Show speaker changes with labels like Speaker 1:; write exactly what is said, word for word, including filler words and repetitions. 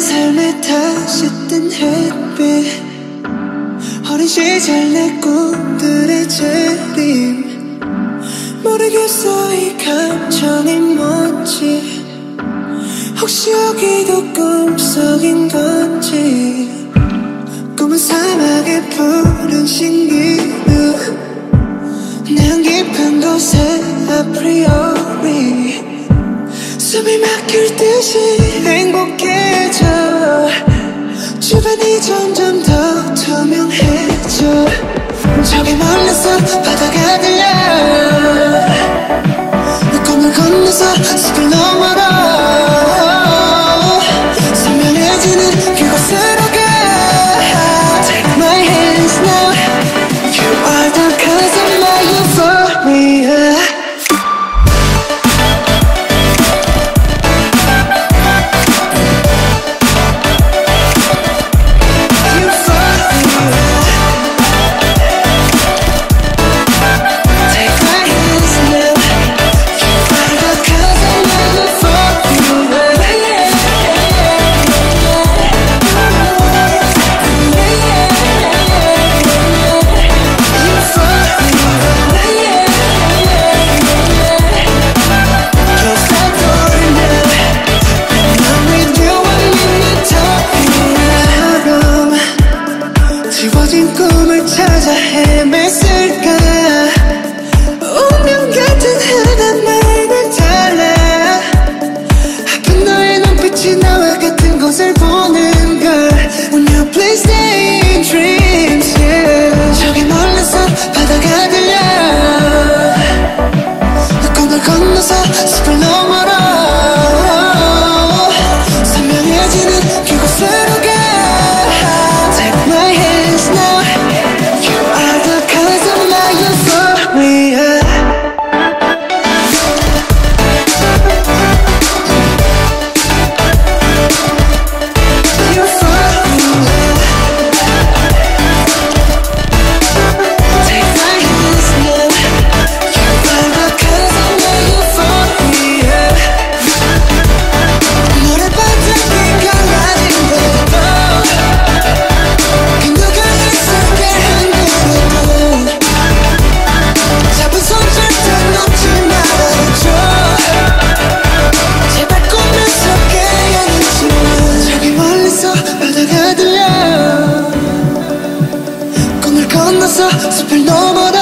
Speaker 1: 삶에 다시 뜬 햇빛, 어린 시절 내 꿈들의 재림. 모르겠어 이 감정이 뭔지, 혹시 여기도 꿈속인 건지. 꿈은 사막의 푸른 신기루, 내 깊은 곳에 아프리오리 숨이 막힐 듯이 행복해져. 주변이 점점 더 투명해져. 저기 멀리서 바다가 들려. 꿈을 건너서 숲을 넘어로 선명해지는 그곳으로 가. Take my hands now. You are the cause of my euphoria. 지워진 꿈을 찾아 헤맸을까. 운명 같은 하나만을 달라. 아픈 너의 눈빛이 나와 같은 곳을 보는 걸. When you please stay in dreams, yeah. 저기 멀리서 바다가 들려. 꿈을 건너서 숲을 넘어로 선명해지는 그곳으로 가. Take my hands now. You are the cause of my euphoria. Take my hands now. You are the cause of my euphoria. 노래방에 가라진대도 그 누가 있을게 한국에도 잡은 손 절대 놓지 말아줘. 제발 꿈에서 깨어나지만. 저기 멀리서 바다가 들려. 꿈을 건너서 숲을 넘어